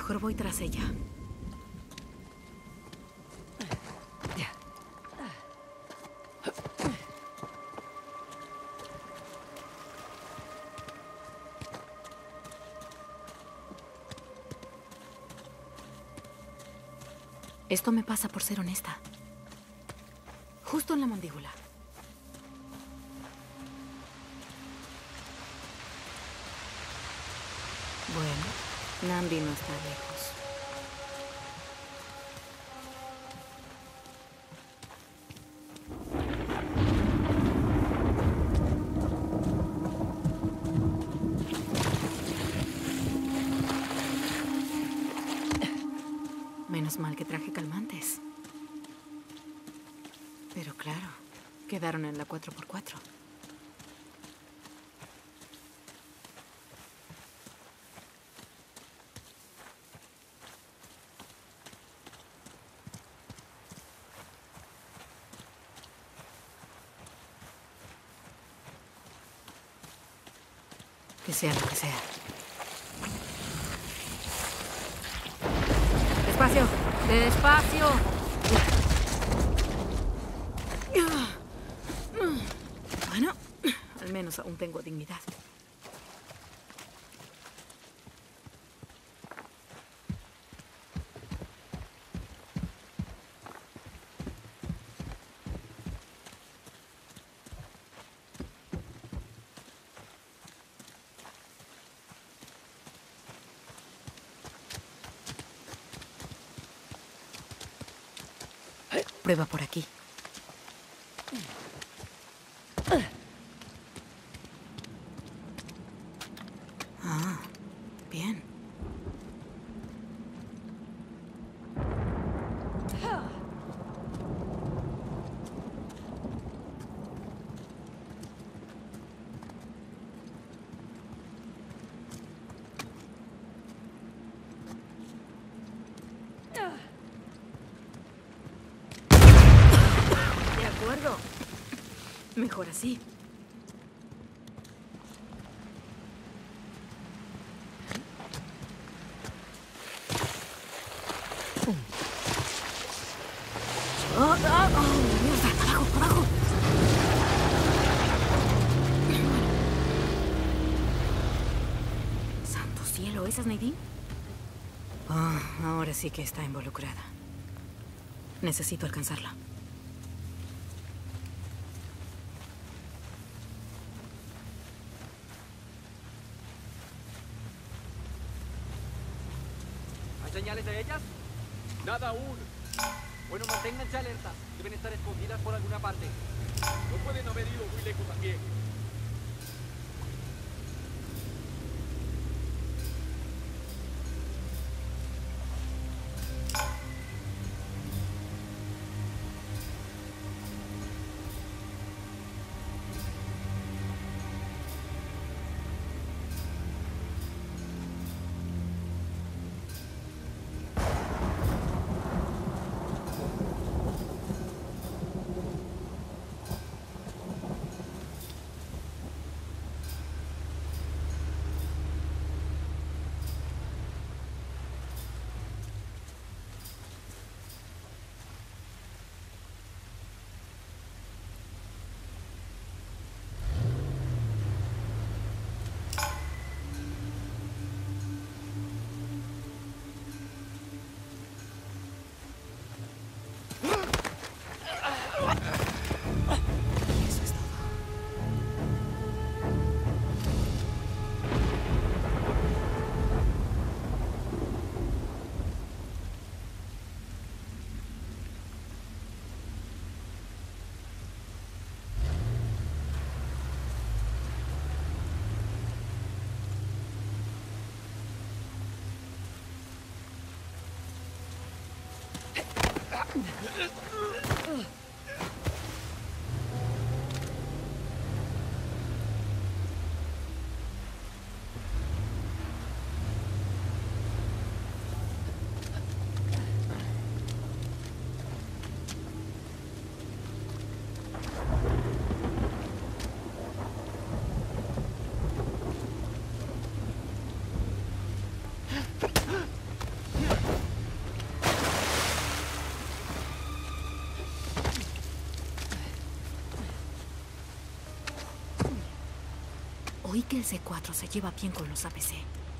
Mejor voy tras ella. Esto me pasa por ser honesta. Justo en la mandíbula. Bueno, Nambi no está lejos. Menos mal que traje calmantes. Pero claro, quedaron en la 4x4. Que sea lo que sea. ¡Despacio! ¡Despacio! Bueno, al menos aún tengo dignidad. Prueba por aquí. Ah, bien. De acuerdo. Mejor así. ¡Mierda! ¡Abajo! ¡Abajo! ¡Santo cielo! ¿Esa es Nadine? Ah, ahora sí que está involucrada. Necesito alcanzarla. ¿Hay señales de ellas? Nada aún. Bueno, manténganse alerta. Deben estar escondidas por alguna parte. No pueden haber ido muy lejos también. Eso es todo. Oí que el C4 se lleva bien con los APC.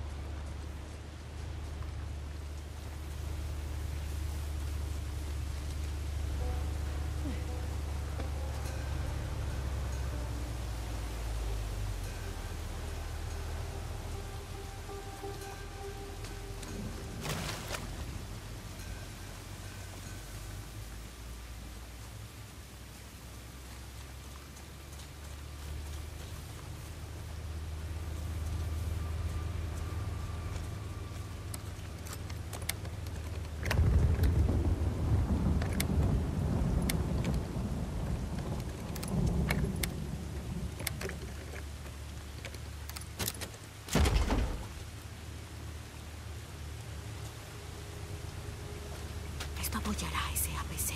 Esto apoyará a ese APC.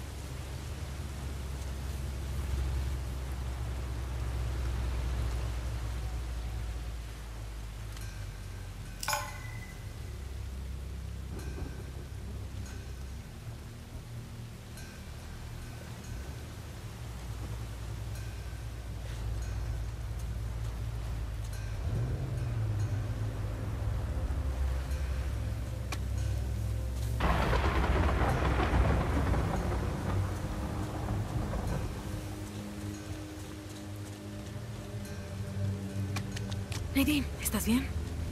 Nadine, ¿estás bien?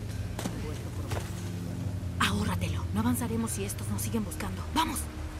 Ahórratelo. No avanzaremos si estos nos siguen buscando. ¡Vamos!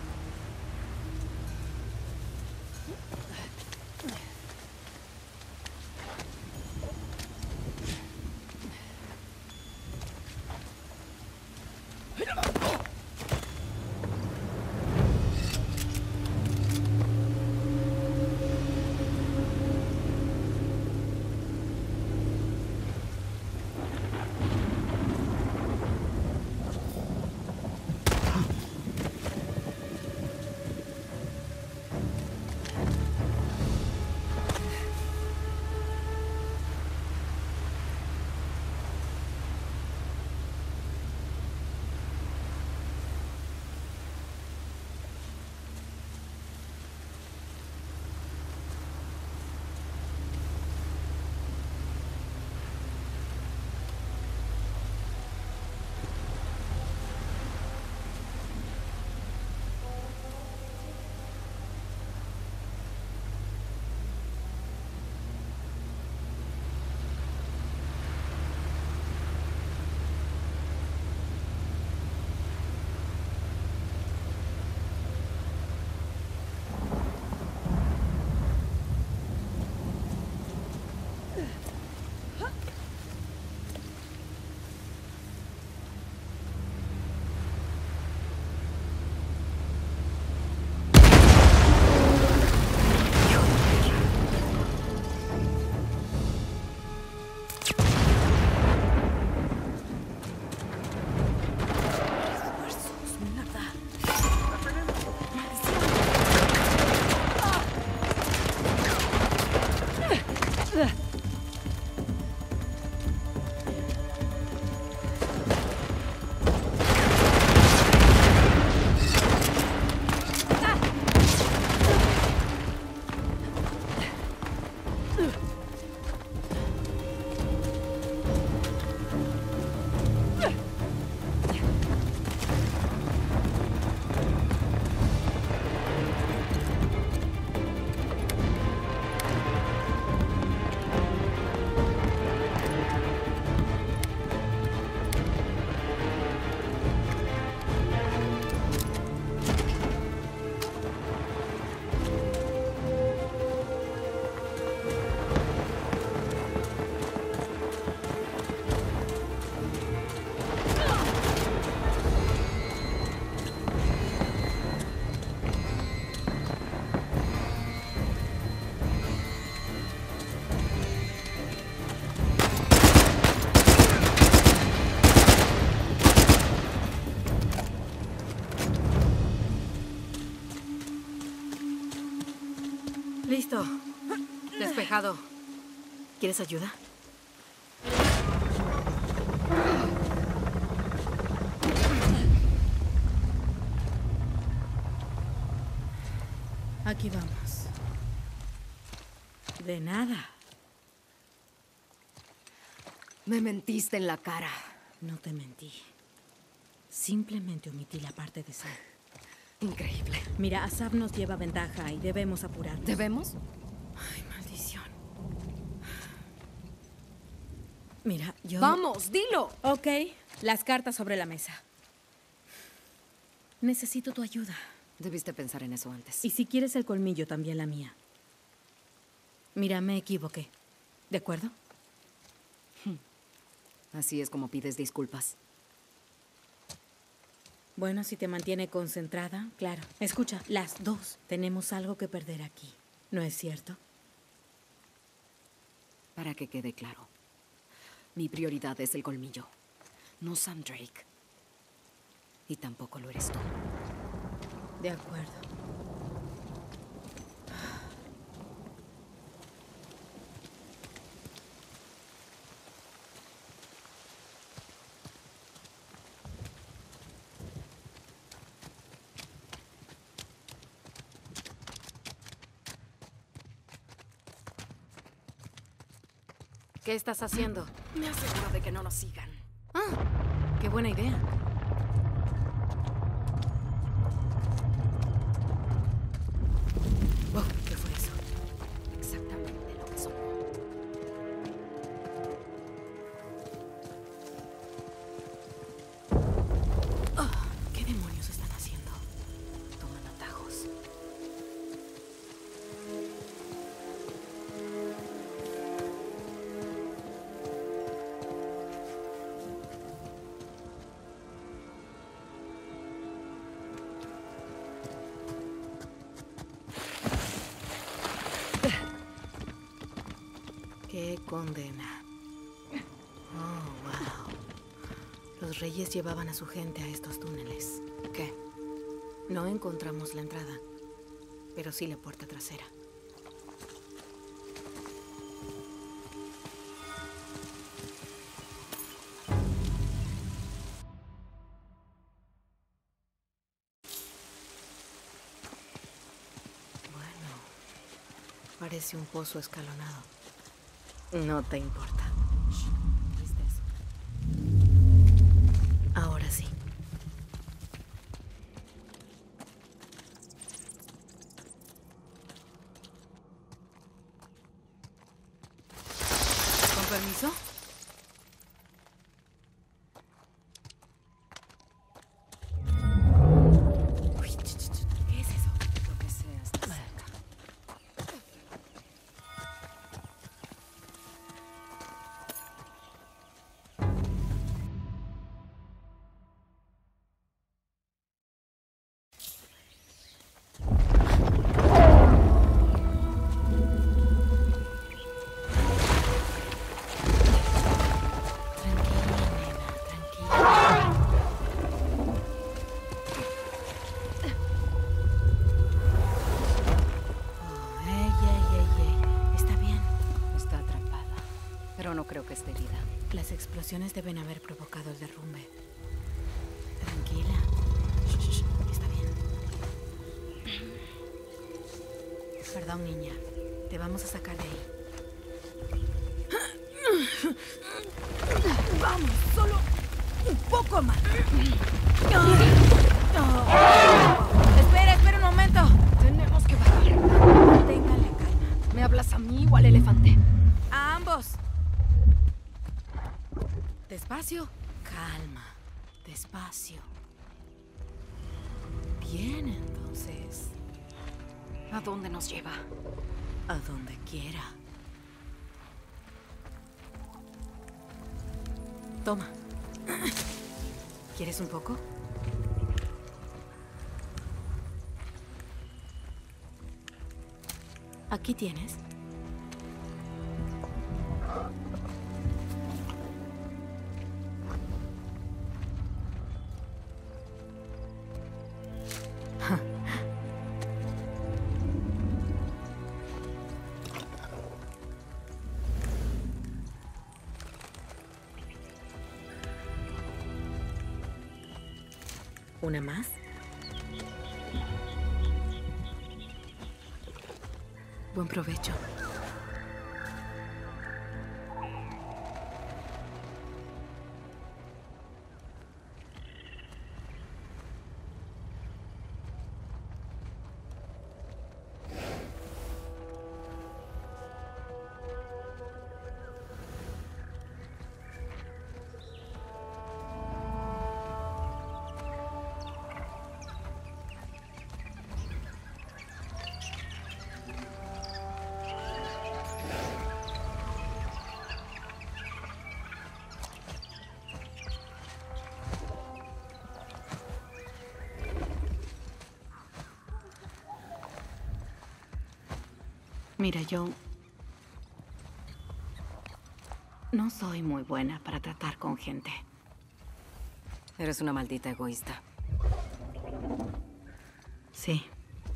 Listo. Despejado. ¿Quieres ayuda? Aquí vamos. De nada. Me mentiste en la cara. No te mentí. Simplemente omití la parte de Sam. Increíble. Mira, Asaf nos lleva ventaja y debemos apurarnos. ¿Debemos? Ay, maldición. Mira, yo... ¡Vamos, dilo! Ok, las cartas sobre la mesa. Necesito tu ayuda. Debiste pensar en eso antes. Y si quieres el colmillo, también la mía. Mira, me equivoqué. ¿De acuerdo? Así es como pides disculpas. Bueno, si te mantiene concentrada, claro. Escucha, las dos tenemos algo que perder aquí. ¿No es cierto? Para que quede claro. Mi prioridad es el colmillo. No Sam Drake. Y tampoco lo eres tú. De acuerdo. ¿Qué estás haciendo? Me aseguro de que no nos sigan. Ah, qué buena idea. Oh, ¿qué fue eso? Exactamente lo que sonó. Oh, ¿qué demonios están haciendo? Toman atajos. ¡Qué condena! Oh, wow. Los reyes llevaban a su gente a estos túneles. ¿Qué? No encontramos la entrada, pero sí la puerta trasera. Bueno, parece un pozo escalonado. No te importa. ¿Viste eso? Ahora sí. ¿Con permiso? Uy, ¿qué es eso? Lo que sea está cerca. Tranquila, nena, tranquila. Oh, ey. Está bien. Está atrapada. Pero no creo que esté herida. Las explosiones deben haber provocado el derrumbe. Tranquila. Shh, está bien. Perdón, niña. Te vamos a sacar de ahí. Vamos, solo un poco más. Espera un momento. Tenemos que bajar. Ténganle calma. ¿Me hablas a mí o al elefante? A ambos. Despacio. Calma. Despacio. Bien, entonces. ¿A dónde nos lleva? A donde quiera. Toma. ¿Quieres un poco? Aquí tienes. ¿Una más? Buen provecho. Mira, yo no soy muy buena para tratar con gente. Eres una maldita egoísta. Sí.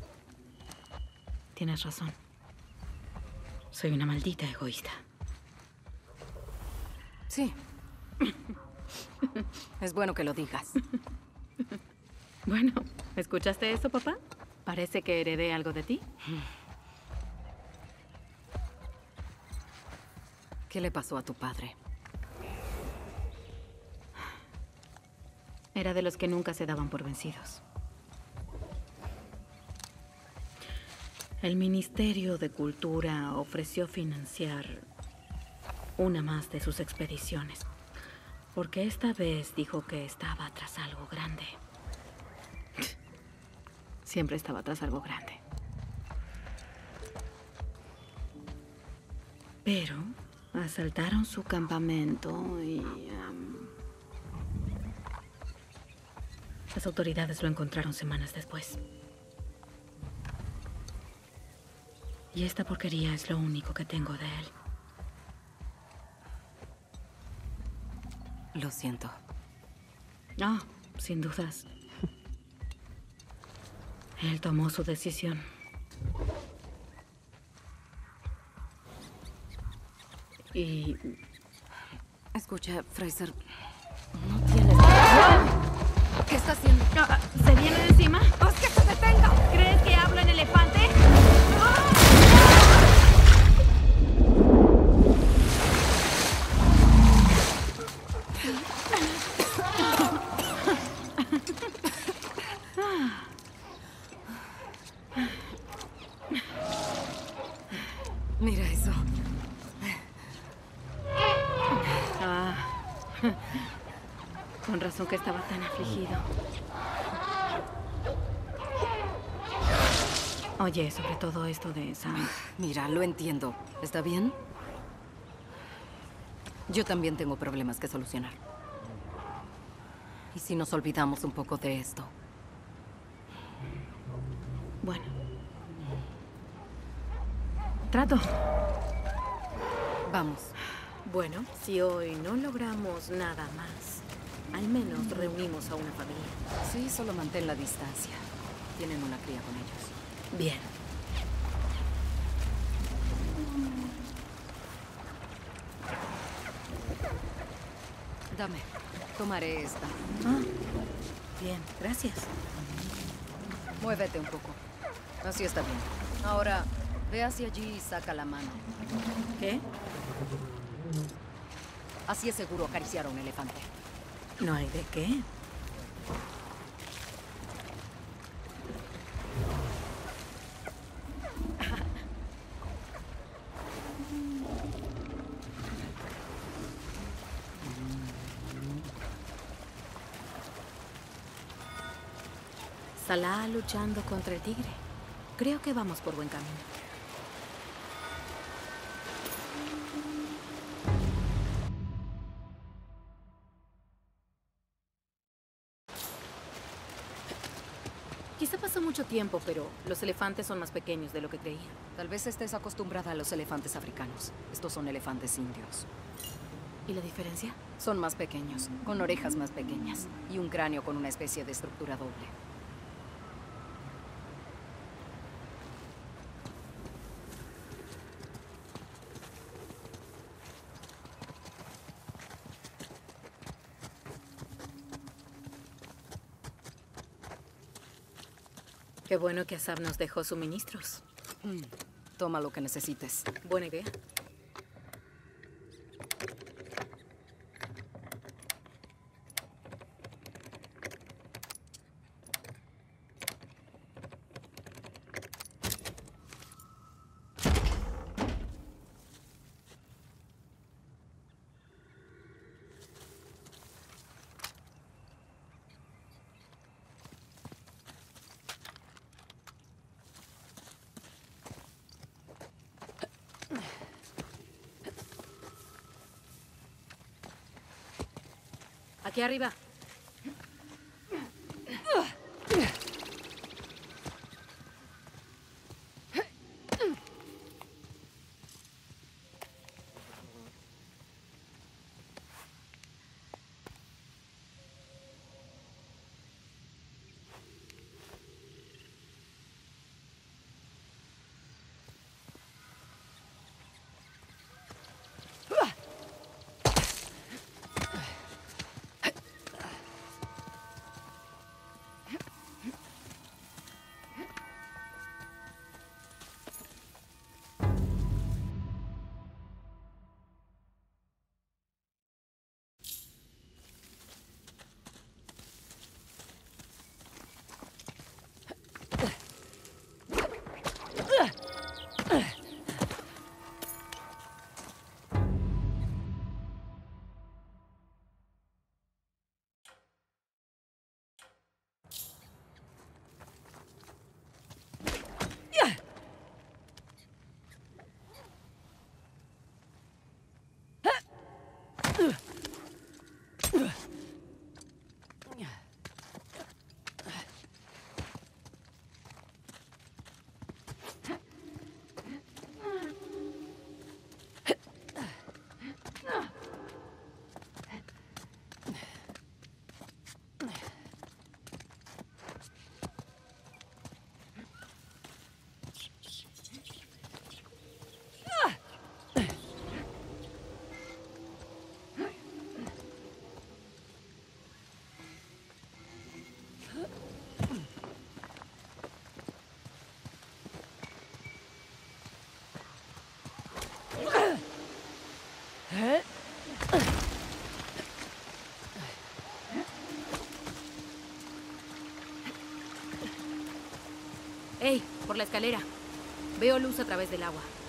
Tienes razón. Soy una maldita egoísta. Sí. Es bueno que lo digas. Bueno, ¿escuchaste eso, papá? Parece que heredé algo de ti. ¿Qué le pasó a tu padre? Era de los que nunca se daban por vencidos. El Ministerio de Cultura ofreció financiar una más de sus expediciones, porque esta vez dijo que estaba tras algo grande. Siempre estaba tras algo grande. Pero asaltaron su campamento y las autoridades lo encontraron semanas después. Y esta porquería es lo único que tengo de él. Lo siento. Ah, sin dudas. Él tomó su decisión. Y... Escucha, Fraser. No tienes... ¿Qué está haciendo? ¿Se viene de encima? ¡Haz que se detenga! ¿Crees que hablo en elefante? Mira eso. Con razón que estaba tan afligido. Oye, sobre todo esto de Sam. Mira, lo entiendo. ¿Está bien? Yo también tengo problemas que solucionar. ¿Y si nos olvidamos un poco de esto? Bueno. Trato. Vamos. Bueno, si hoy no logramos nada más, al menos reunimos a una familia. Sí, solo mantén la distancia. Tienen una cría con ellos. Bien. Dame. Tomaré esta. Ah, bien, gracias. Muévete un poco. Así está bien. Ahora, ve hacia allí y saca la mano. ¿Qué? Así es seguro acariciar a un elefante. ¿No hay de qué? Salah luchando contra el tigre. Creo que vamos por buen camino. Quizá pasó mucho tiempo, pero los elefantes son más pequeños de lo que creía. Tal vez estés acostumbrada a los elefantes africanos. Estos son elefantes indios. ¿Y la diferencia? Son más pequeños, con orejas más pequeñas y un cráneo con una especie de estructura doble. Qué bueno que Asab nos dejó suministros. Toma lo que necesites. Buena idea. Aquí arriba. la escalera. Veo luz a través del agua.